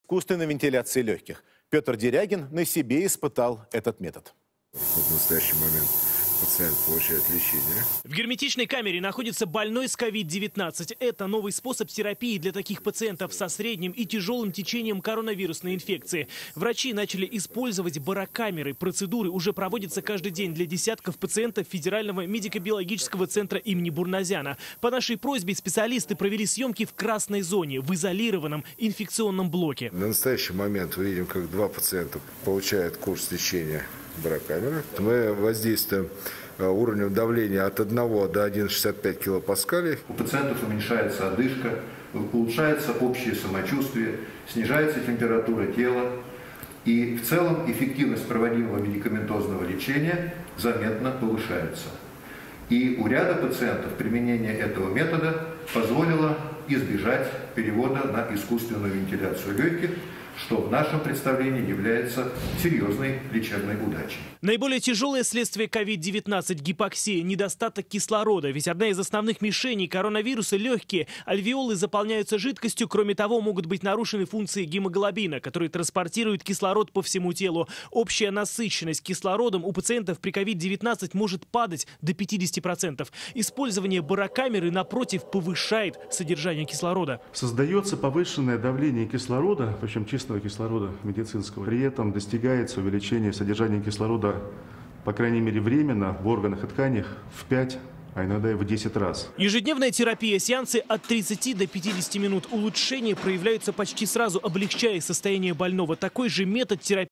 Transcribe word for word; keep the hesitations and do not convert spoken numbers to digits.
искусственной вентиляции легких. Петр Дерягин на себе испытал этот метод. В настоящий момент пациент получает лечение. В герметичной камере находится больной с ковид девятнадцать. Это новый способ терапии для таких пациентов со средним и тяжелым течением коронавирусной инфекции. Врачи начали использовать барокамеры. Процедуры уже проводятся каждый день для десятков пациентов Федерального медико-биологического центра имени Бурназяна. По нашей просьбе специалисты провели съемки в красной зоне, в изолированном инфекционном блоке. На настоящий момент мы видим, как два пациента получают курс лечения барокамеры. Мы воздействуем уровнем давления от одного до одного целых шестьдесят пять килопаскалей. У пациентов уменьшается одышка, улучшается общее самочувствие, снижается температура тела. И в целом эффективность проводимого медикаментозного лечения заметно повышается. И у ряда пациентов применение этого метода позволило избежать перевода на искусственную вентиляцию легких, что в нашем представлении является серьезной лечебной удачей. Наиболее тяжелое следствие ковид девятнадцать – гипоксия, недостаток кислорода. Ведь одна из основных мишеней коронавируса – легкие. Альвеолы заполняются жидкостью. Кроме того, могут быть нарушены функции гемоглобина, который транспортирует кислород по всему телу. Общая насыщенность кислородом у пациентов при ковид девятнадцать может падать до пятидесяти процентов. Использование барокамеры, напротив, повышает содержание кислорода. Создается повышенное давление кислорода, причем чистого кислорода медицинского. При этом достигается увеличение содержания кислорода, по крайней мере временно, в органах и тканях в пять, а иногда и в десять раз. Ежедневная терапия, сеансы от тридцати до пятидесяти минут. Улучшения проявляются почти сразу, облегчая состояние больного. Такой же метод терапии